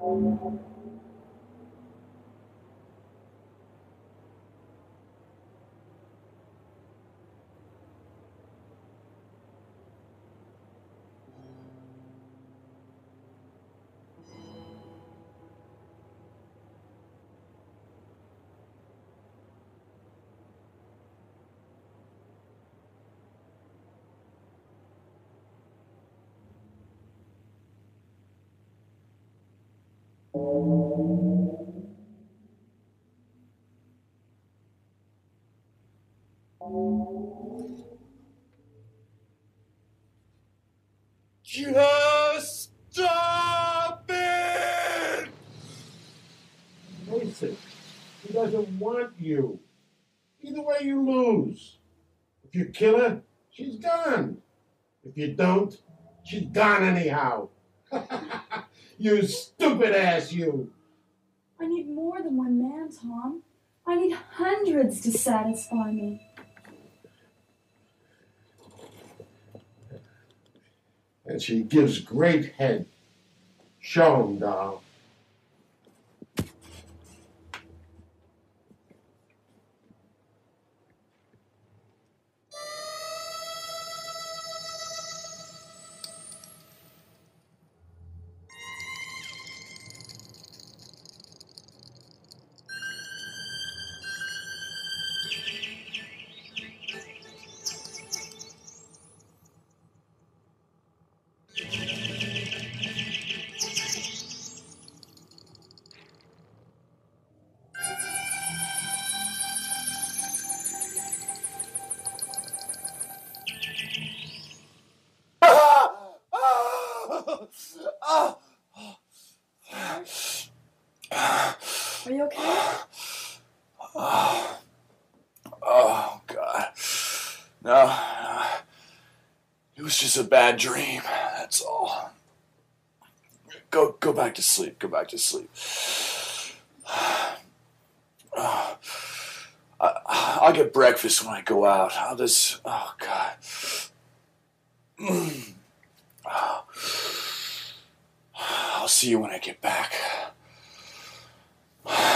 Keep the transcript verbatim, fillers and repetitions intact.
Just stop it! Face it, he doesn't want you. Either way, you lose. If you kill her, she's gone. If you don't, she's gone anyhow. You stupid ass, you. I need more than one man, Tom. I need hundreds to satisfy me. And she gives great head. Show 'em, doll. Are you okay? Oh, oh God. No, no. It was just a bad dream. That's all. Go, go back to sleep. Go back to sleep. Oh, I, I'll get breakfast when I go out. I'll just. Oh God. Mm. Oh. I'll see you when I get back.